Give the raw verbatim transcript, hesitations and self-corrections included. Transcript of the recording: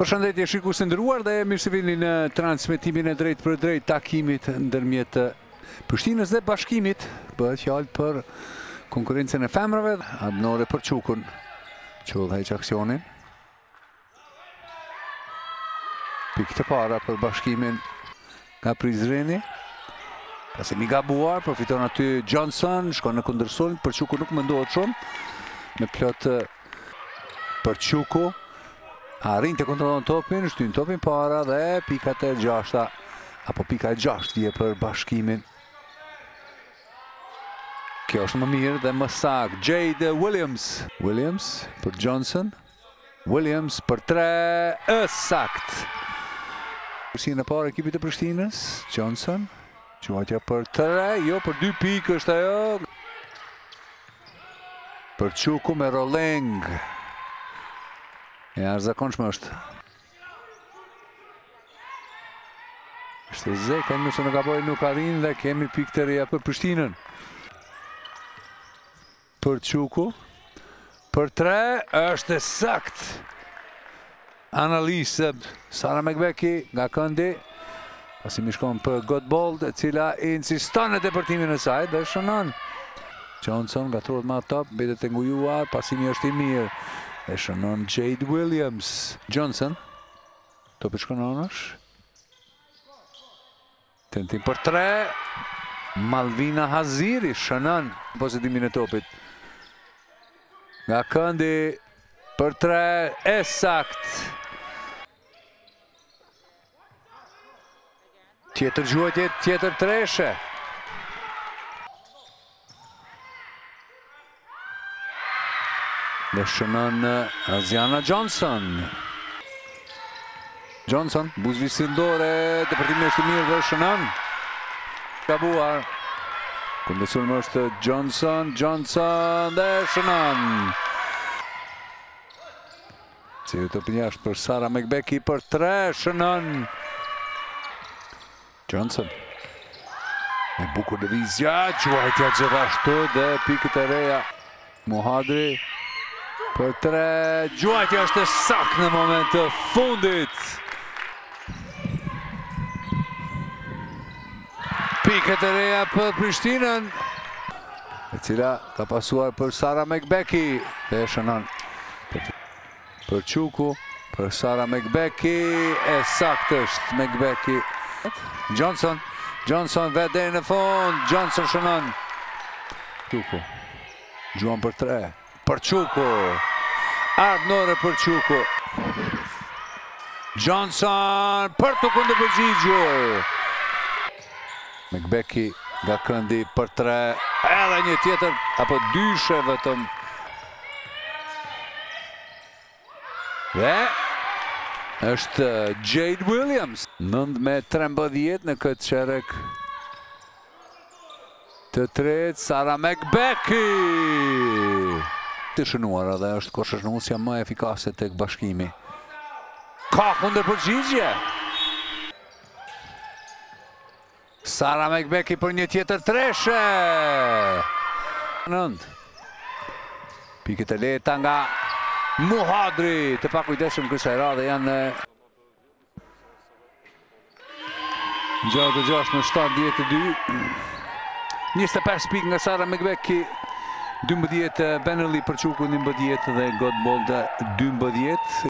Përshëndetje shikues të nderuar dhe mirë se vini në transmetimin e drejt për drejt takimit ndërmjet Prishtinës dhe Bashkimit. Bëhet fjalë për konkurrencën e femrave. Abnore për Çukun. Çull heq aksionin. Pikë të para për Bashkimin nga Prizreni. Pasi mi gabuar, përfiton aty Johnson, shkon në kundërsulm, për Çuku nuk mendohet shumë. Me plot për Çuku. Arrin të kontrollon topin, shtyn topin para dhe pikat e gjashta, apo pika e gjashtë vje për Bashkimin. Kjo është më mirë dhe më saktë. Jade Williams. Williams për Johnson. Williams për tre, është saktë. Përsinë e parë ekipit të Prishtinës, Johnson. Quajtja për tre, jo për dy pikë është ajo. Për Çuku me Roleng. E arzakonshme është. Është zë, kemi nëse në gaboj nuk arrin dhe kemi pikë të reja për Prishtinën. Për Çuku. Për tre, është sakt. Analisë Sara Megbeki nga këndi. Pasi mi shkon për Godbold, e cila insiston në deportimin e saj dhe shënon. Johnson nga trot ma top, betet e ngujuar, pasimi është i mirë. E shënon Jade Williams. Johnson. Topi shkon anësh. Tentim për tre. Malvina Haziri shënon pozitimin e topit. Nga këndi për tre. E sakt. Tjetër gjuajtje, tjetër treshe. Dhe shënon Aziana Johnson. Johnson, buzëvi sindore, depërtimi është i mirë dhe shënon. Gabuar. Kundërsulm është Johnson, Johnson dhe shënon. Si të pinjasht për Sara Megbeki për tre, shënon. Johnson. E bukur lëvizja, quajtja gjithashtu dhe pikët e reja. Mohadri. Për tre, gjuajtja është saktë në moment të fundit. Pikët e reja për Prishtinën, e cila ka pasuar për Sara Megbeki. Dhe shënon për Çuku, për Sara Megbeki. E saktë është Megbeki. Johnson, Johnson vetë deri në fund. Johnson shënon. Çuku, gjuan për tre. Për Çuku. Ardhnore për Çuku. Johnson për të kundërpërgjigjur. Megbeki nga këndi për tre. Edhe një tjetër, apo dyshe vetëm. Dhe është Jade Williams. Nënd me trembëdhjetë në këtë çerek të tretë, Sara Megbeki. Të shënuar edhe është koshëshnuesja më efikase tek Bashkimi. Ka kundërpërgjigje. Sara Megbeki për një tjetër treshe. Nënd. Pikët e lehta nga Muhadri. Të pakujdesshëm kësaj radhe janë gjashtë e gjashtë në shtatëdhjetë e dy. njëzet e pesë pikë nga Sara Megbeki. dymbëdhjetë Benelli për Çuku, njëmbëdhjetë dhe Godbold dymbëdhjetë.